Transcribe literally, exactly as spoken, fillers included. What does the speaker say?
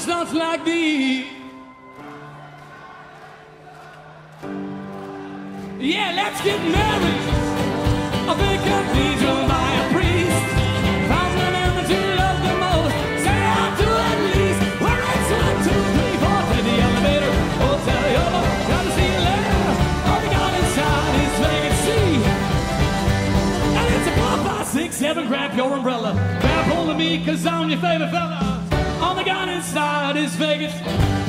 starts like these. Yeah, let's get married. A big cathedral by a priest. Found an image you love the most. Say out to at least. Where it's one, two, three, four. Take the elevator. Hotel Yoba. Gotta see you later. All we got inside is vacancy. And it's a four, five, six, seven. Grab your umbrella. Grab hold of me, cause I'm your favorite fella. All they got inside is Vegas.